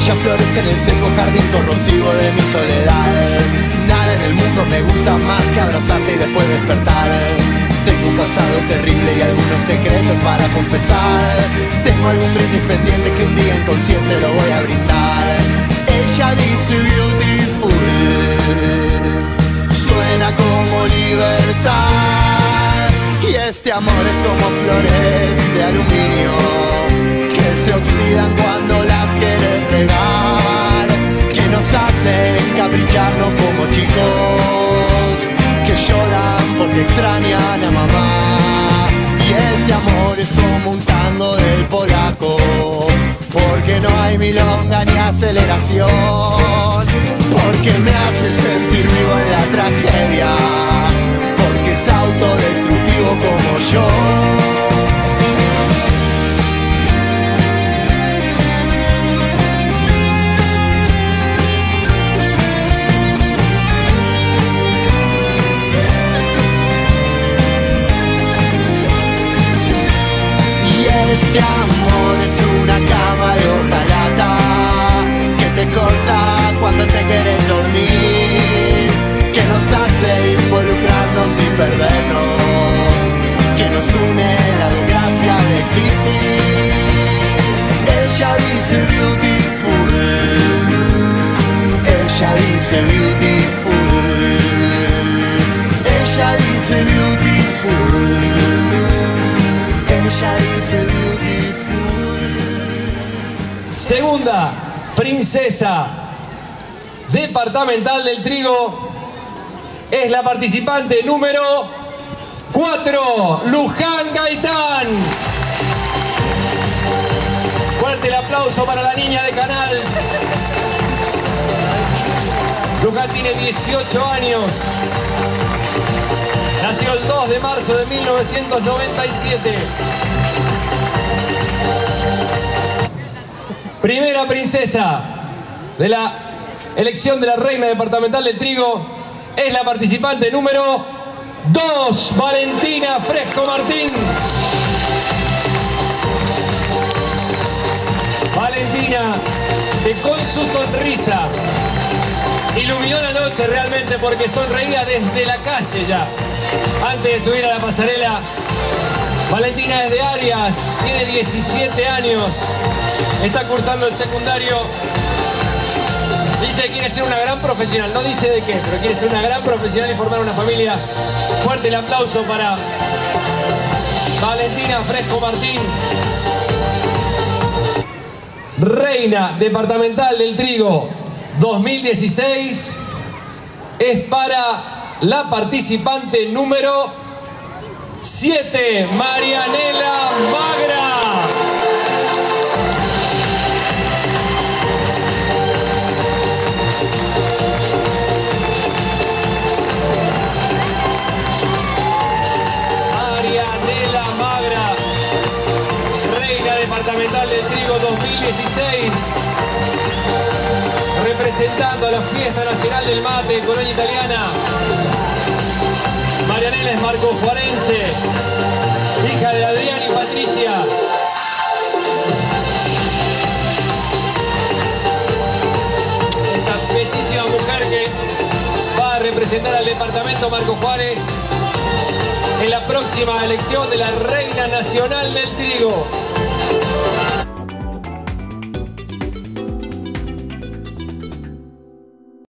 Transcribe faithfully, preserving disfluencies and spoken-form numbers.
ella florece en el seco jardín corrosivo de mi soledad. Nada en el mundo me gusta más que abrazarte y después despertar. Tengo un pasado terrible y algunos secretos para confesar. Tengo algún brindis pendiente que un día inconsciente lo voy a brindar. Ella dice beautiful, suena como libertad. Y este amor es como flores de aluminio que se oxidan cuando las quieres regar, que nos hacen capricharnos como chicos que lloran porque extrañan a mamá. Y este amor es como un tango del polaco, porque no hay milonga ni aceleración, porque me hace sentir vivo en la tragedia, porque es autodestructivo como yo. Este amor es una cama de hojalata que te corta cuando te quieres dormir, que nos hace involucrarnos y perdernos, que nos une la desgracia de existir. Ella dice beautiful, ella dice beautiful, ella dice beautiful, ella dice beautiful. Segunda princesa departamental del Trigo es la participante número cuatro, Luján Gaitán. Fuerte el aplauso para la niña de Canal. Luján tiene dieciocho años. Nació el dos de marzo de mil novecientos noventa y siete. Primera princesa de la elección de la reina departamental del Trigo es la participante número dos, Valentina Fresco Martín. Valentina, que con su sonrisa iluminó la noche realmente, porque sonreía desde la calle ya, antes de subir a la pasarela. Valentina es de Arias, tiene diecisiete años, está cursando el secundario. Dice que quiere ser una gran profesional, no dice de qué, pero quiere ser una gran profesional y formar una familia. Fuerte el aplauso para Valentina Fresco Martín. Reina departamental del Trigo dos mil dieciséis es para la participante número siete, Marianela Magra. Marianela Magra, reina departamental del Trigo dos mil dieciséis, representando a la Fiesta Nacional del Mate, Colonia Italiana. Marianela es marcojuarense, hija de Adrián y Patricia. Esta bellísima mujer que va a representar al departamento Marco Juárez en la próxima elección de la Reina Nacional del Trigo.